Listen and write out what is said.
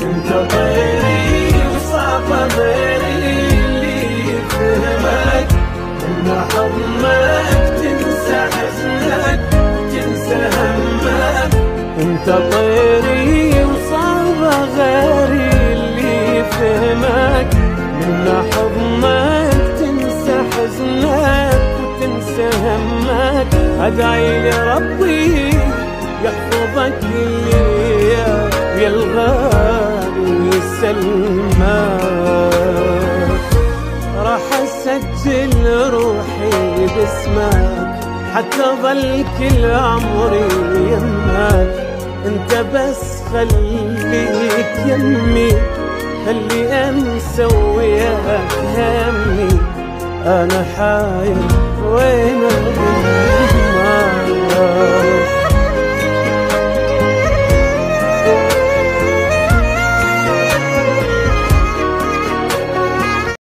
انت طيري وصعب غيري اللي يفهمك، من حضنك تنسى حزنك وتنسى همك. انت طيري وصعب غيري اللي يفهمك، من حضنك تنسى حزنك وتنسى همك. ادعي لربي يحفظك يا الغالي ويسلمك. راح اسجل روحي باسمك حتى ظل كل عمري يمك. انت بس خليك يمي، خلي انسى وياك همي. انا حاير وين الغمام